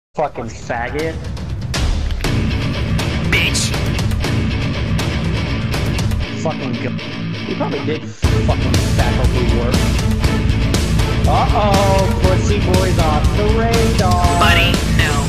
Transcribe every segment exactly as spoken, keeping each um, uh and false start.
Fucking faggot. Bitch. Fucking go- He probably did fucking faculty work. Uh-oh, pussy boy's off the radar. Buddy, no.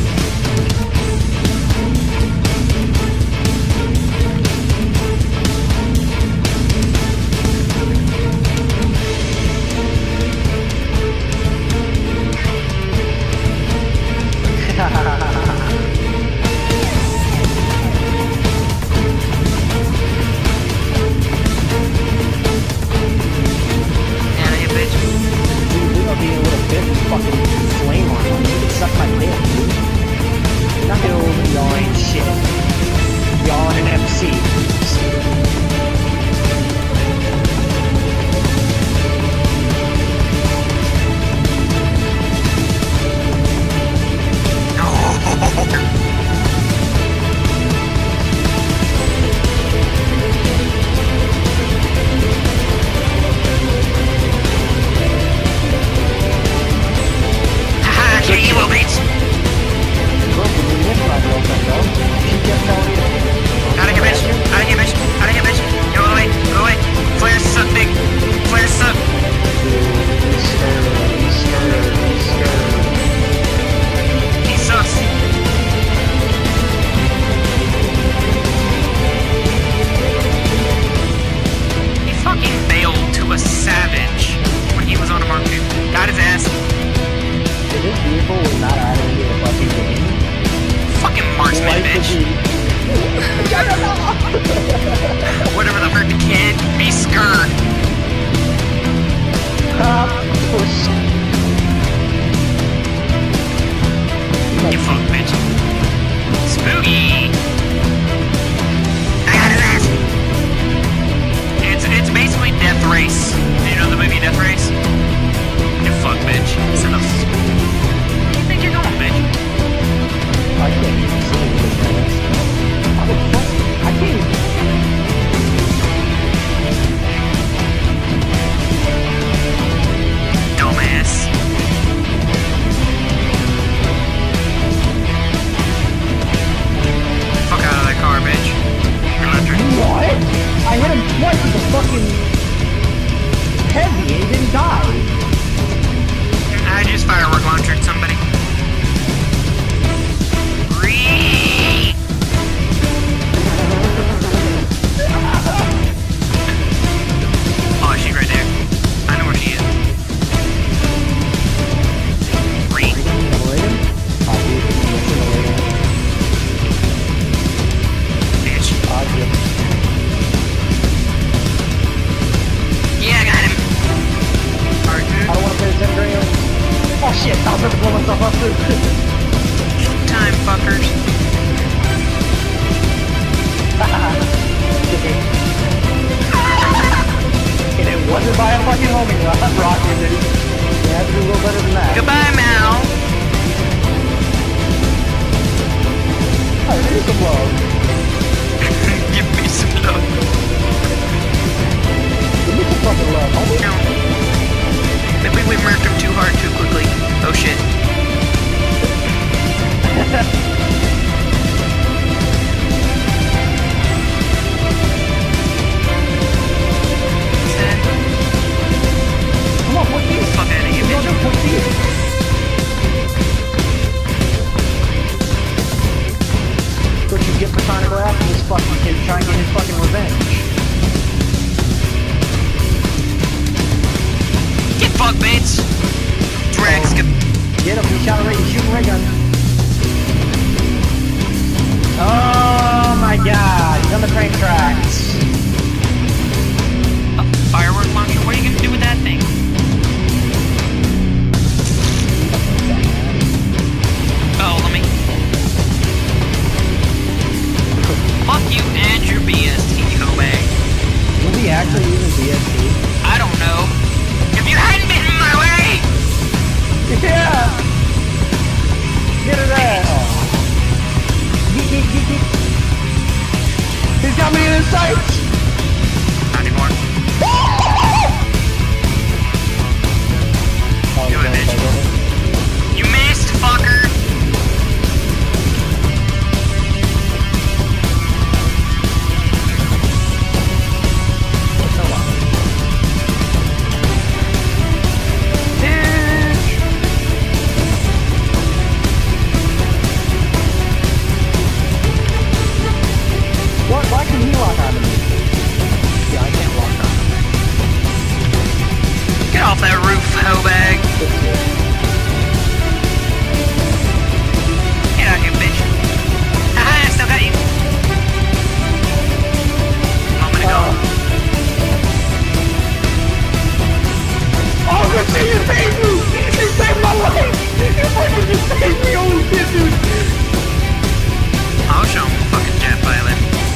Whatever the fuck the kid, be scared. Pop, push. You fuck bitch. Spooky. I got his ass. It's it's basically Death Race. Do you know the movie Death Race? You fuck bitch. Son of. Where do you think you're going, bitch? I can't even see it. I can't even. Dumbass. Fuck out of that car, bitch. You're left turn. What? I hit him twice with a fucking heavy and he didn't die. I just firework launched somebody. Ree. Oh, she's right there. I know where she is. Ree. Bitch. Yeah, I got him. Alright, dude. I don't want to play the Zendrian. Oh shit, I was about to blow myself up too. Time, fuckers. And it wasn't by a fucking homing rocket, dude. You have to do a little better than that. Goodbye, Mal. Oh, give me some love. Give me some love. Give me some fucking love, homie. No. Maybe we murked him too hard too quickly. Oh shit. Come on, pussy. Fuck out of here, Come on, bitch. pussy. What you get for trying to go after this fucking kid, trying to get his fucking revenge. Get fuck baits. Drags. Oh. Get him, he shot a ray, he's shooting ray gun. Oh my god, he's on the train tracks. A firework launcher? What are you gonna do with that thing? Oh, let me. Fuck you and your B S T, Kobe. Was he actually using B S T? I don't know. If you hadn't been in my way! Yeah! Get her there! Oh. Yeet, yeet, yeet, yeet. He's got me in his sights! off that roof, hoe bag. Get out here, bitch. Haha, I still got you. Moment ago. Oh, good shit, you saved me! You saved my life! You fucking just saved me, holy shit, dude! I'll show him fucking jet pilot.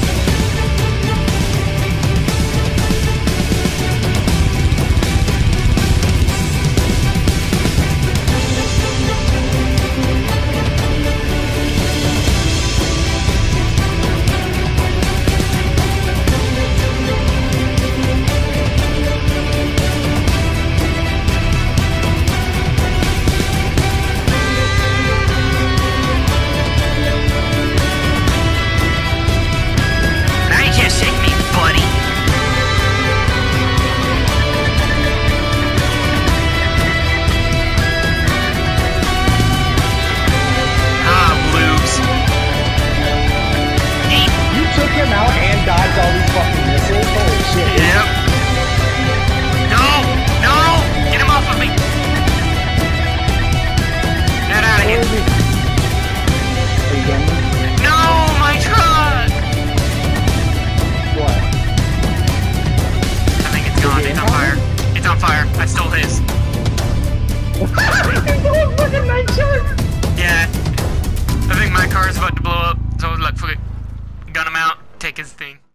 I stole his. Yeah. I think my car is about to blow up, so look, fuck it. Gun him out, take his thing.